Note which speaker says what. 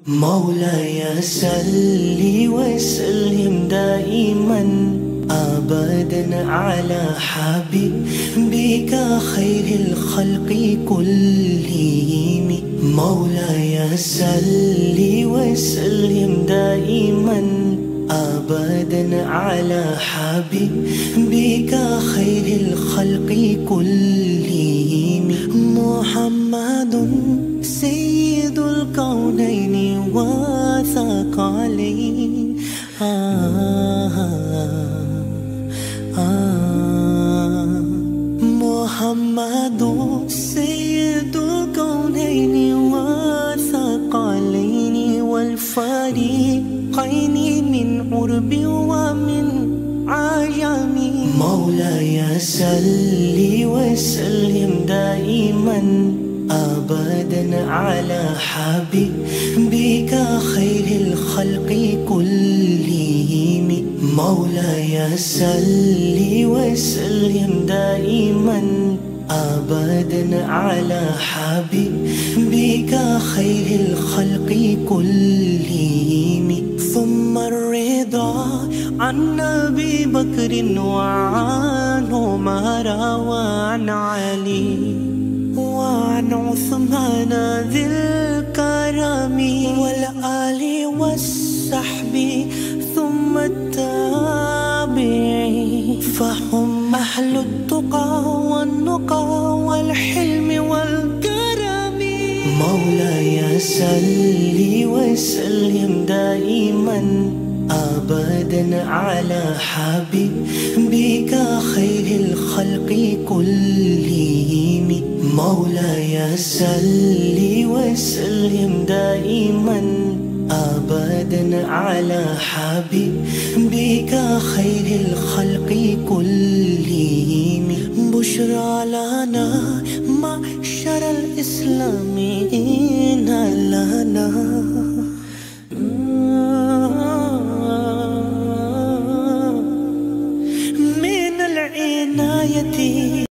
Speaker 1: مولاي صل وسلم دائما أبدا على حبيبك خير الخلق كلهم. مولاي صل وسلم دائما أبدا على حبيبك خير الخلق كلهم. محمد سيد الكونين وثقلين محمد سيد الكونين وثقلين والفريقين من عرب ومن عجم. مولاي صل وسلم دائما أبدا على حبيبك خير الخلق كلهم. مولاي صل وسلم دائما أبدا على حبيبك خير الخلق كلهم. ثم الرضا عن أبي بكر وعن عمر وعن علي وعن عثمان ذي الكرم والآل والصحب ثم التابعين فهم أهل التقى والنقى والحلم والكرم. مولاي صل وسلم دائما أبدا على حبيبك خير الخلق كلهم. مولاي صل وسلم دائما أبدا على حبيبك خير الخلق كلهم. بشرى لنا معشر الإسلام إن لنا